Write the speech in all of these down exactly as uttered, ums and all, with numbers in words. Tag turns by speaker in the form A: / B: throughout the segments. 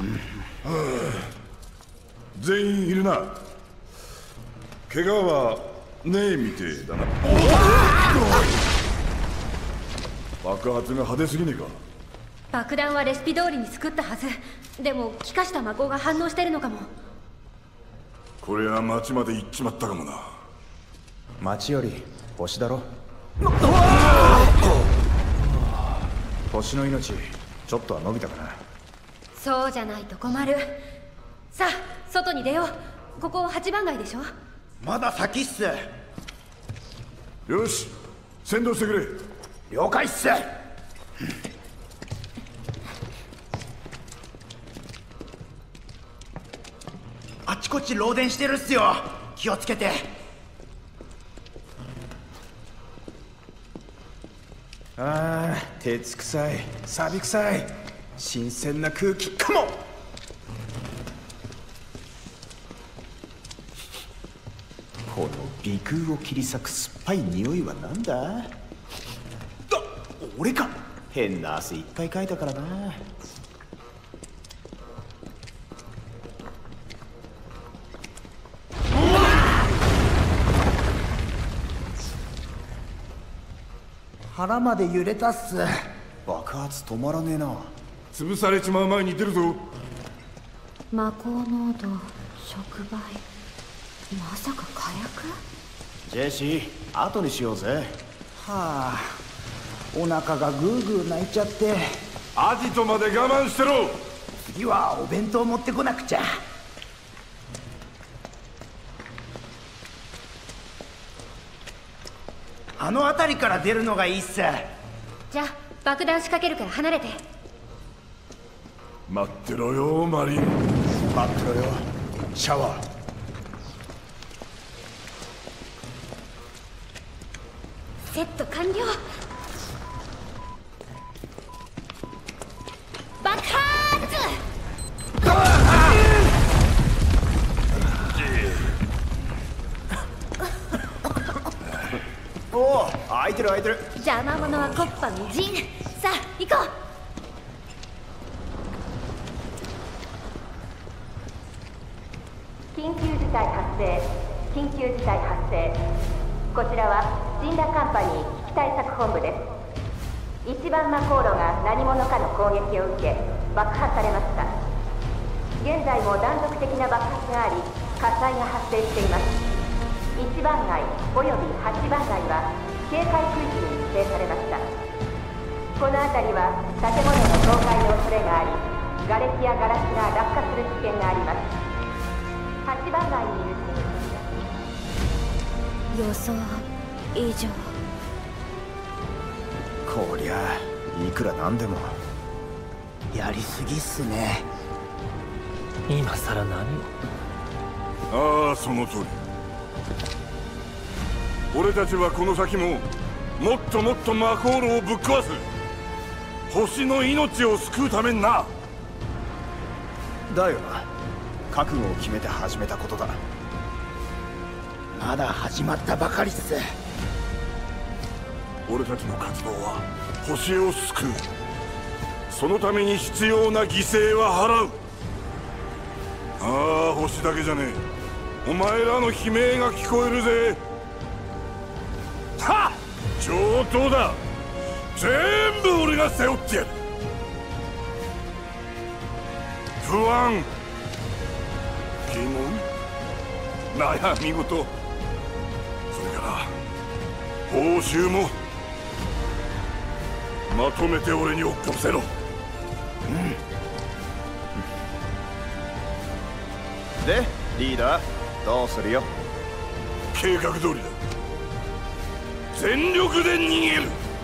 A: 全員いるな。怪我はねえみてえだな。爆発が派手すぎねえか。
B: 爆弾はレシピ通りに作ったはず。でも気化した魔法が反応してるのかも。
A: これは町まで行っちまったかもな。
C: 町より星だろ。星の命ちょっとは伸びたかな。
B: そうじゃないと困る。さあ外に出よう。ここはちばん街でしょ。
D: まだ先っす。
A: よし先導してくれ。
D: 了解っす。あちこち漏電してるっすよ。気をつけて。
C: ああ、鉄臭い、錆臭い、新鮮な空気かも。この鼻腔を切り裂く酸っぱい匂いはなんだ。あ、俺か。変な汗いっぱいかいたからな。
D: 腹まで揺れたっす。
C: 爆発止まらねえな。
A: 潰されちまう前に出るぞ。
B: 魔法濃度触媒、まさか火薬。
C: ジェシー後にしようぜ。
D: はあ、お腹がグーグー鳴いちゃって。
A: アジトまで我慢してろ。
D: 次はお弁当持ってこなくちゃ。あの辺りから出るのがいいっす。
B: じゃあ爆弾仕掛けるから離れて。
A: 待ってろよマリン。
C: 待ってろよシャワー。
B: セット完了。爆発。
C: おお、開いてる開いてる。
B: 邪魔者はコッパみじん。さあ行こう。緊急事態発生。緊急事態発生。こちらは死んだカンパニー危機対策本部です。一番魔航路が何者かの攻撃を受け爆破されました。現在も断続的な爆発があり火災が発生しています。いちばん街およびはちばん街は警戒区域に指定されました。この辺りは建物の倒壊の恐れがあり瓦礫やガラスが落下する危険があります。はちばん街にいる予想以上。
C: こりゃいくらなんでも
D: やりすぎっすね。
E: 今さら何
A: ああその通り。俺たちはこの先ももっともっと魔航路をぶっ壊す。星の命を救うためにな。
C: だよな。覚悟を決めて始めたことだ。
D: まだ始まったばかりっす。
A: 俺たちの活動は星を救う。そのために必要な犠牲は払う。ああ星だけじゃねえ。お前らの悲鳴が聞こえるぜ。はっ上等だ。全部俺が背負ってやる。不安、疑問、悩み事、それから報酬もまとめて俺に落っこせろ。
C: うんでリーダーどうするよ。
A: 計画通りだ。全力で逃げる。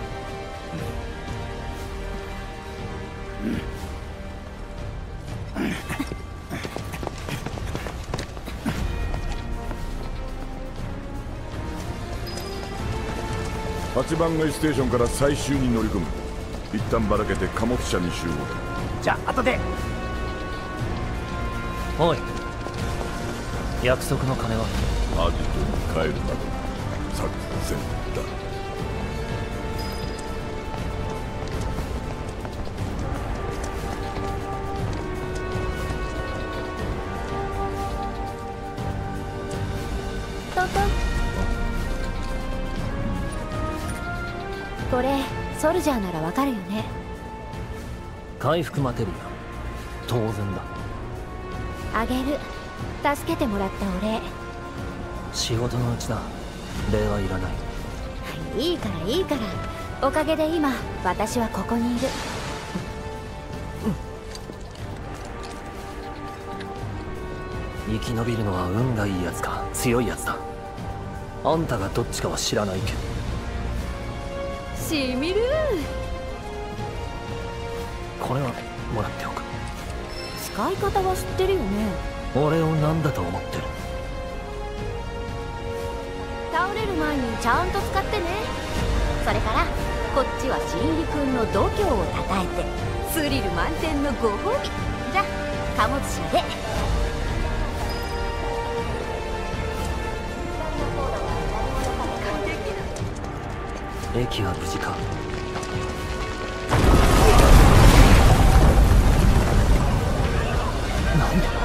A: はちばん街ステーションから最終に乗り込む。一旦ばらけて貨物車に集合だ。
D: じゃあ後で。
E: おい約束の金は。
A: アジトに帰るまで作戦だ。
B: 俺ソルジャーならわかるよね。
E: 回復マテリア当然だ。
B: あげる。助けてもらったお礼。
E: 仕事のうちだ。礼はいらない。
B: いいからいいから。おかげで今私はここにいる。
E: 生き延びるのは運がいいやつか強いやつだ。あんたがどっちかは知らないけど。
B: しみる。
E: これはもらっておく。
B: 使い方は知ってるよね。
E: 俺を何だと思ってる。
B: 倒れる前にちゃんと使ってね。それからこっちは新入り君の度胸をたたえてスリル満点のご褒美。じゃ貨物車で。
E: 駅は無事か。なんで。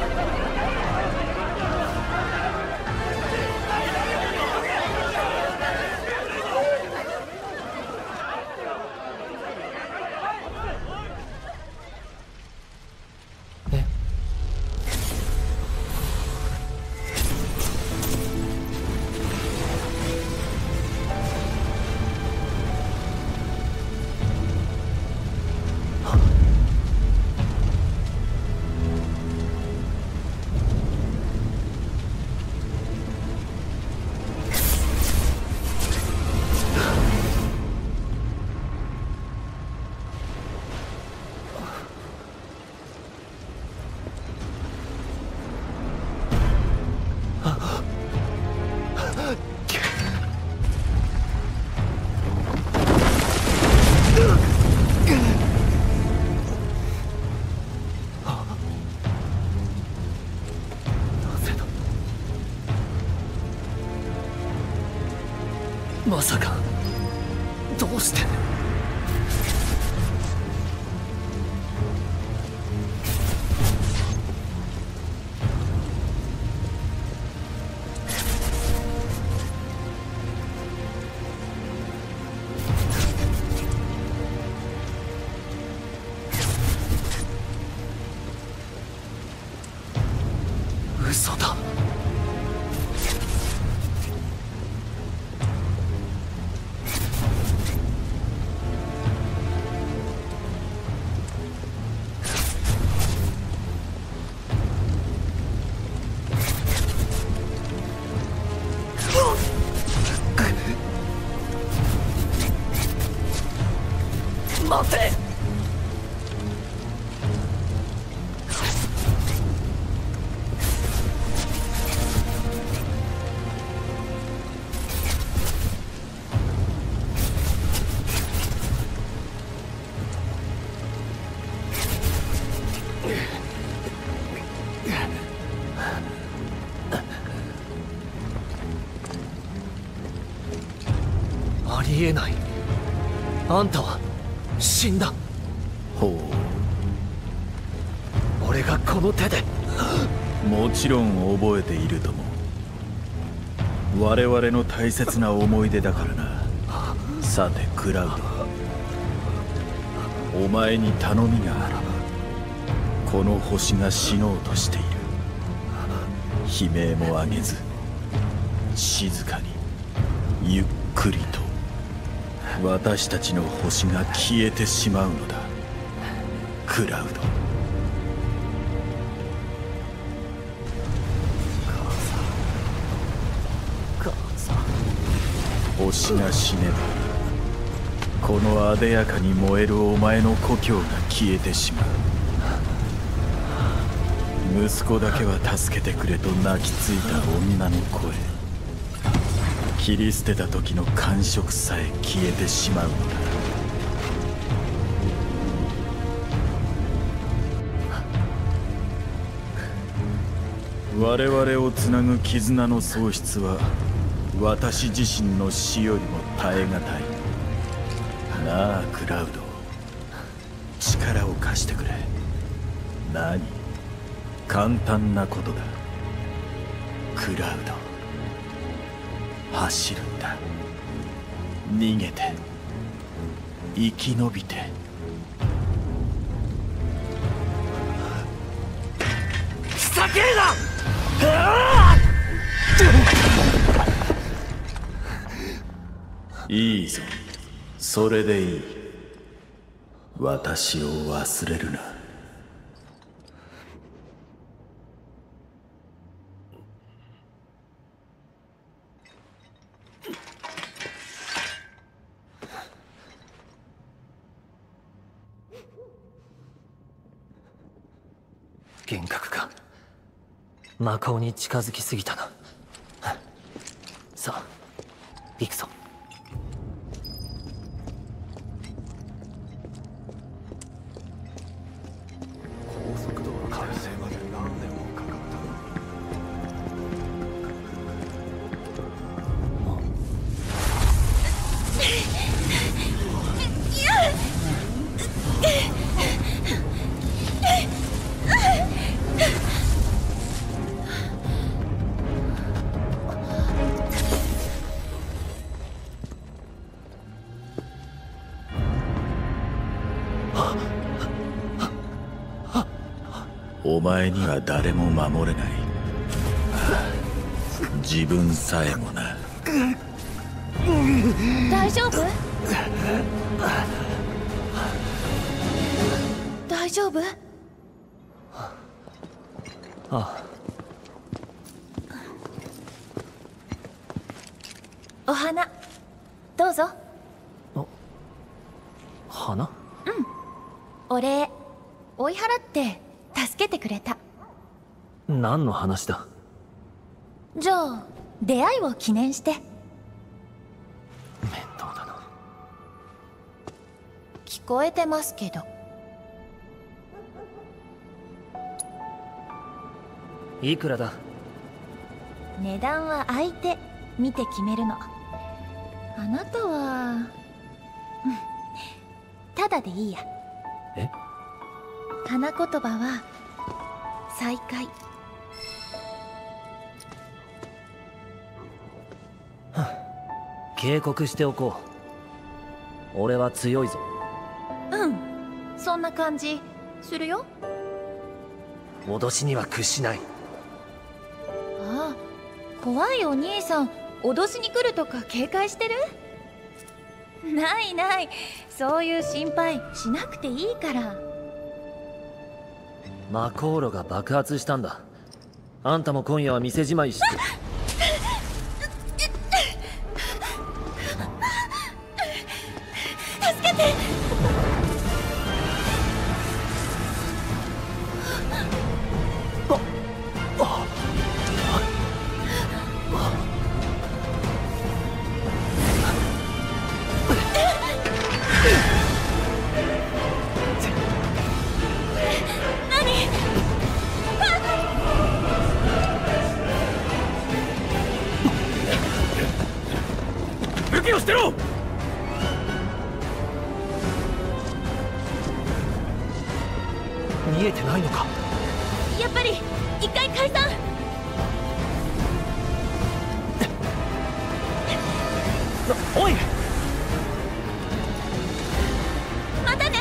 E: まさかどうして。嘘だ。待て。ありえない。あんたは死んだ。
F: ほ
E: う。俺がこの手で。
F: もちろん覚えているとも。我々の大切な思い出だからな。さてクラウド、お前に頼みがある。この星が死のうとしている。悲鳴も上げず静かにゆっくりと私たちの星が消えてしまうのだ。クラウド。
E: 母さん。
F: 星が死ねばこのあでやかに燃えるお前の故郷が消えてしまう。息子だけは助けてくれと泣きついた女の声、切り捨てた時の感触さえ消えてしまうのだ。我々をつなぐ絆の喪失は私自身の死よりも耐え難い。なあクラウド、力を貸してくれ。何、簡単なことだ。クラウド、走るんだ。逃げて生き延びて
E: 避けるな。
F: いいぞ、それでいい。私を忘れるな。
E: 幻覚か。魔法に近づきすぎたな。さあ行くぞ。高速道路完成まで何年もかかった
F: お前には誰も守れない。自分さえもな。
G: 大丈夫？大丈夫？
E: ああ。
G: お花どうぞ。
E: 花？
G: うん、お礼追い払って助けてくれた。
E: 何の話だ？
G: じゃあ出会いを記念して。
E: 面倒だな。
G: 聞こえてますけど。
E: いくらだ？
G: 値段は相手見て決めるの。あなたはうんただでいいや。
E: え？
G: 花言葉は再会。
E: 警告しておこう。俺は強いぞ。
G: うん、そんな感じするよ。
E: 脅しには屈しない。
G: ああ、怖いお兄さん脅しに来るとか警戒してる？ないない、そういう心配しなくていいから。
E: 魔航路が爆発したんだ。あんたも今夜は店じまいして。
G: 助けて。
A: 武器を捨てろ。
E: 見えてないのか？
G: やっぱり一回解散。
E: おい！
G: またね。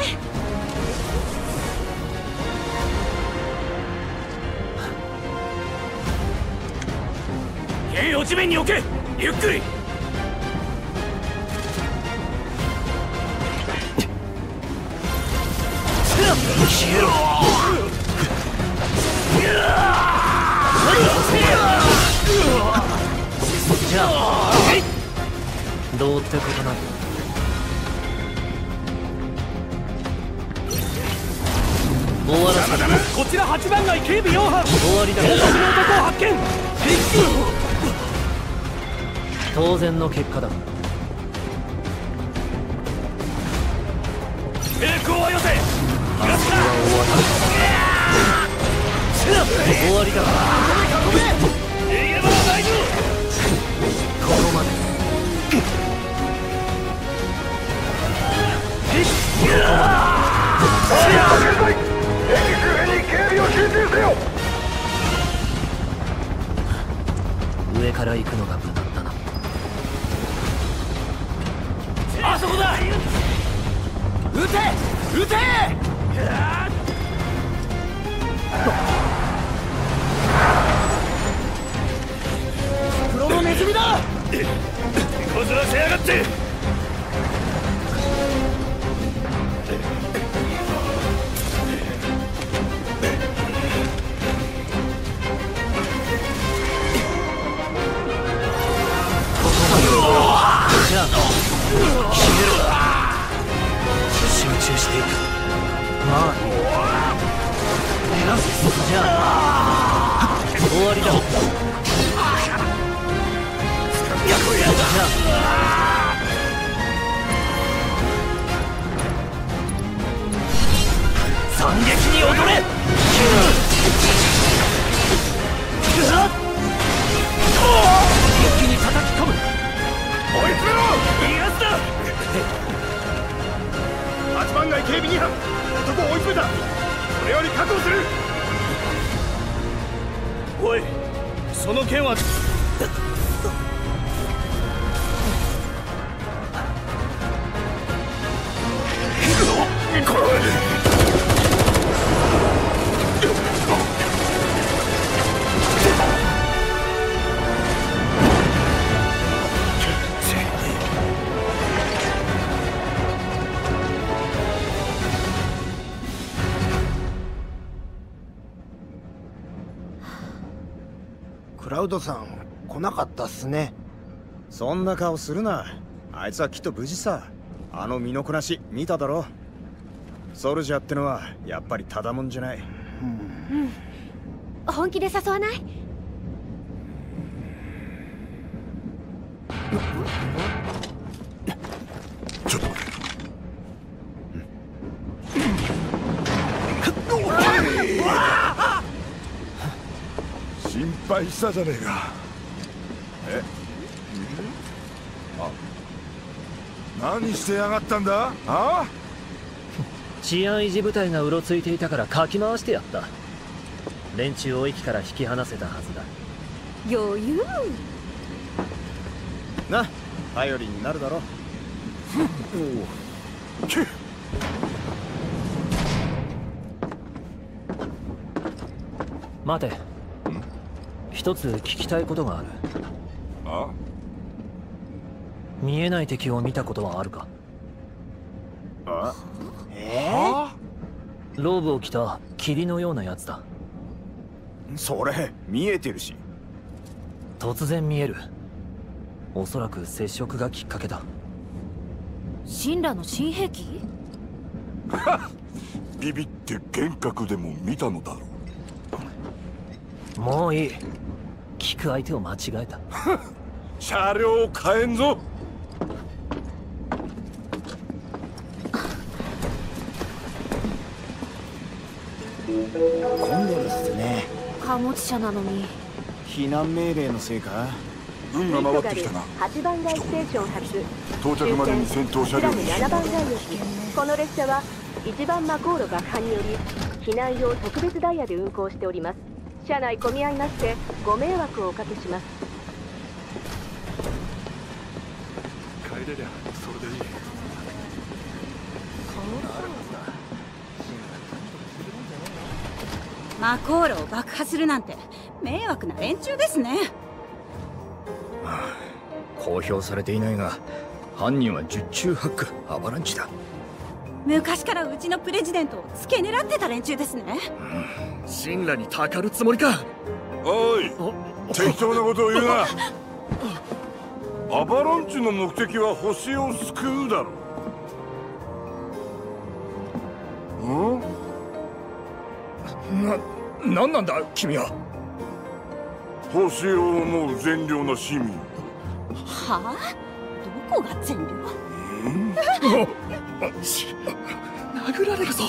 A: 剣を地面に置け。ゆっくり。
E: 消えろ。じゃあどうってことない。終わらせた。
A: こちらはちばん街警備よん班。
E: 終わりだ。
A: 私の男を発見。
E: 当然の結果だ。
A: 抵抗はよせ。
E: 終わりだ。
A: 逃げ場はないぞ。
E: ここまで。上から行くのが無難だな。
A: あそこだ。
C: 撃て。袋のネズミだ。
A: こずらせやがって。
E: じゃあ決めろ。集中していく。まあいい。じゃあ終わりだ。じゃあ惨劇に踊れ。一気に叩き込む。
A: 追い詰めろ。
E: いいやつだ。
A: 八番街警備に班、男を追い詰めた。それより確保する。おい、その剣は。
D: クラウドさん来なかったっすね。
C: そんな顔するな。あいつはきっと無事さ。あの身のこなし見ただろ。ソルジャーってのはやっぱりただもんじゃない。
B: うん、本気で誘わない？
A: ちょっと待て。心配したじゃねえか。え？あ、何してやがったんだ？あ？
E: 治安維持部隊がうろついていたからかき回してやった。連中を駅から引き離せたはずだ。
B: 余裕
C: な、頼りになるだろ。
E: 待て。一つ聞きたいことがある。
A: あ？
E: 見えない敵を見たことはあるか？
C: あ？
D: え
E: ー、ローブを着た霧のようなやつだ。
C: それ見えてるし。
E: 突然見える。おそらく接触がきっかけだ。
G: 神羅の新兵器？
A: ビビって幻覚でも見たのだろ
E: う。もういい。聞く相手を間違えた。
A: 車両を変えんぞ。
D: 混んでるっすね。
G: 貨物車なのに。
C: 避難命令のせいか？
A: 軍が回ってきたな。
B: はちばん街ステーション発
A: 到着までに先頭車両に
B: ななばん街駅。この列車はいちばんマコーロ爆破により避難用特別ダイヤで運行しております。車内混み合いましてご迷惑をおかけします。
A: 帰れりゃそれでいい。
H: マコーロを爆破するなんて迷惑な連中ですね。
F: はあ、公表されていないが犯人は十中八九アバランチだ。
H: 昔からうちのプレジデントを付け狙ってた連中ですね。
F: うん、神羅にたかるつもりか。
A: おい、適当なことを言うな。アバランチの目的は星を救うだろう。ん？
F: な、なんなんだ君は。
A: 星を思う善良な市民。
H: はあ？どこが善良？
A: ん？
F: 殴られるぞ。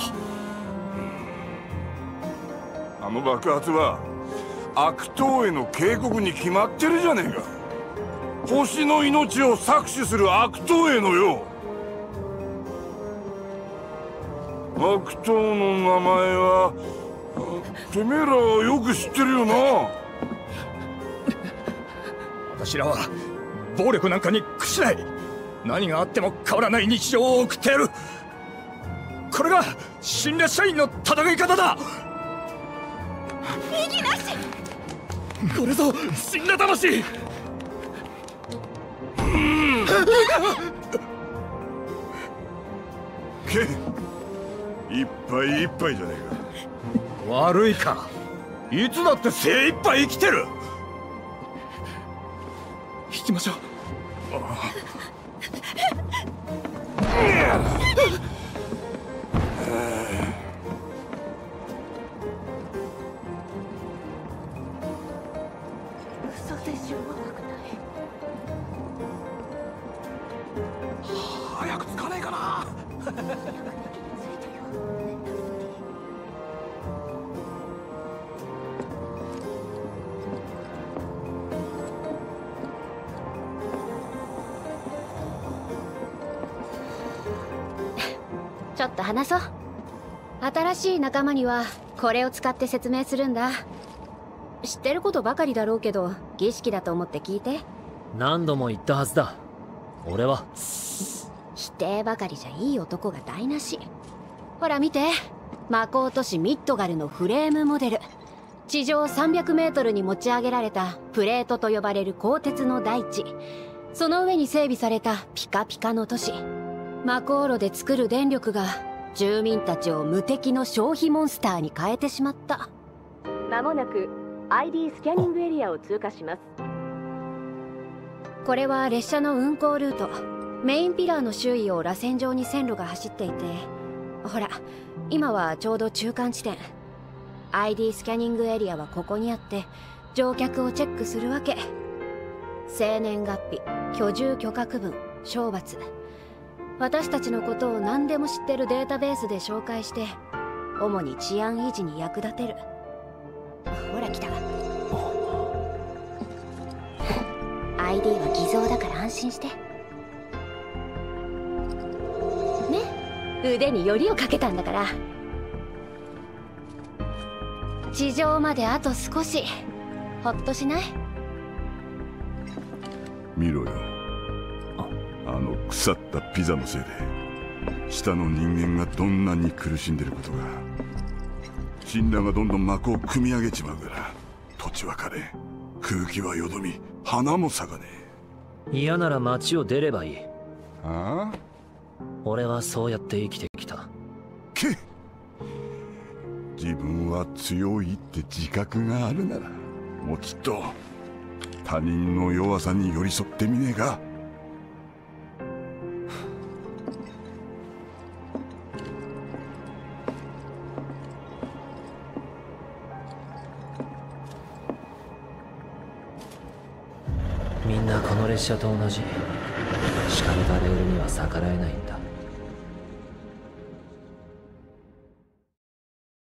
A: あの爆発は悪党への警告に決まってるじゃねえか。星の命を搾取する悪党へのよ。悪党の名前はてめえらはよく知ってるよな。
F: 私らは暴力なんかに屈しない。何があっても変わらない日常を送ってやる。 これが新列車員の戦い方だ。
H: 異議なし。
F: これぞ死んだ魂。
A: けいっぱいいっぱいじゃねえか。
F: 悪いか、いつだって精一杯生きてる。引きましょう。
H: 嘘でしょ。
F: 早くつかねえかな。
B: ちょっと話そう。新しい仲間にはこれを使って説明するんだ。知ってることばかりだろうけど、儀式だと思って聞いて。
E: 何度も言ったはずだ。俺は
B: 否定ばかりじゃいい男が台無し。ほら見て、魔法都市ミッドガルのフレームモデル。地上さんびゃくメートルに持ち上げられたプレートと呼ばれる鋼鉄の大地、その上に整備されたピカピカの都市。魔航路で作る電力が住民たちを無敵の消費モンスターに変えてしまった。間もなく アイディー スキャニングエリアを通過します。これは列車の運行ルート。メインピラーの周囲を螺旋状に線路が走っていて、ほら今はちょうど中間地点。 アイディー スキャニングエリアはここにあって、乗客をチェックするわけ。生年月日、居住許可区分、賞罰、私たちのことを何でも知ってるデータベースで紹介して、主に治安維持に役立てる。ほら来た。 アイディー は偽造だから安心してね。腕によりをかけたんだから。地上まであと少し。ほっとしない？
A: 見ろよ、あの腐ったピザのせいで下の人間がどんなに苦しんでることが。死らがどんどん幕を組み上げちまうから、土地は枯れ、空気はよどみ、花も咲かね
E: え。嫌なら街を出ればいい。
A: ああ、
E: 俺はそうやって生きてきた。
A: け自分は強いって自覚があるなら、もうちっと他人の弱さに寄り添ってみねえか。
E: みんなこの列車と同じ。敷かれたレールには逆らえないんだ。